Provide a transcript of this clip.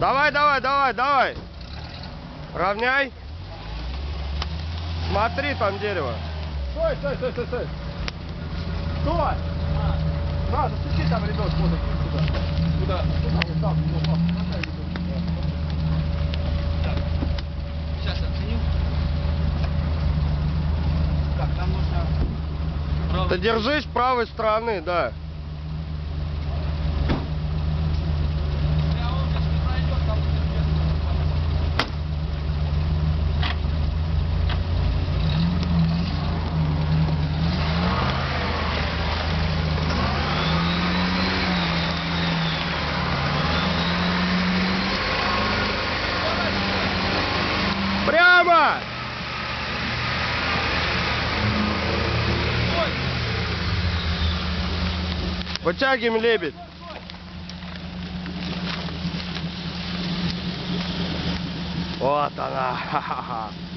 Давай, давай, давай, давай. Равняй. Смотри, там дерево. Стой, стой, стой, стой, стой. Стой! На, зацепи там, ребят, вот сюда. Куда? Куда? Вот там, вот там. Так. Сейчас оценю. Так, там нужно... Ты держись правой стороны, да. Он сейчас не пройдет, там Прямо! Вытягиваем лебедь. Вот она. Ха-ха-ха.